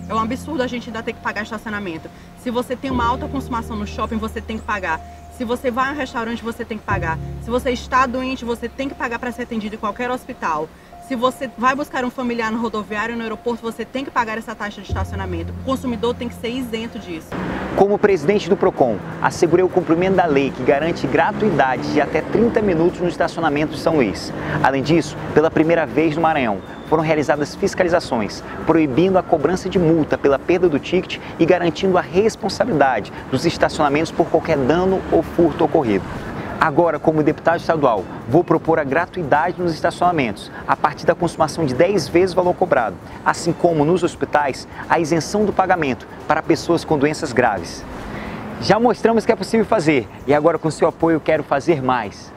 É um absurdo a gente ainda ter que pagar estacionamento. Se você tem uma alta consumação no shopping, você tem que pagar. Se você vai a um restaurante, você tem que pagar. Se você está doente, você tem que pagar para ser atendido em qualquer hospital. Se você vai buscar um familiar no rodoviário ou no aeroporto, você tem que pagar essa taxa de estacionamento. O consumidor tem que ser isento disso. Como presidente do PROCON, assegurei o cumprimento da lei que garante gratuidade de até 30 minutos no estacionamento de São Luís. Além disso, pela primeira vez no Maranhão, foram realizadas fiscalizações, proibindo a cobrança de multa pela perda do ticket e garantindo a responsabilidade dos estacionamentos por qualquer dano ou furto ocorrido. Agora, como deputado estadual, vou propor a gratuidade nos estacionamentos, a partir da consumação de 10 vezes o valor cobrado, assim como nos hospitais, a isenção do pagamento para pessoas com doenças graves. Já mostramos que é possível fazer e agora, com seu apoio, quero fazer mais.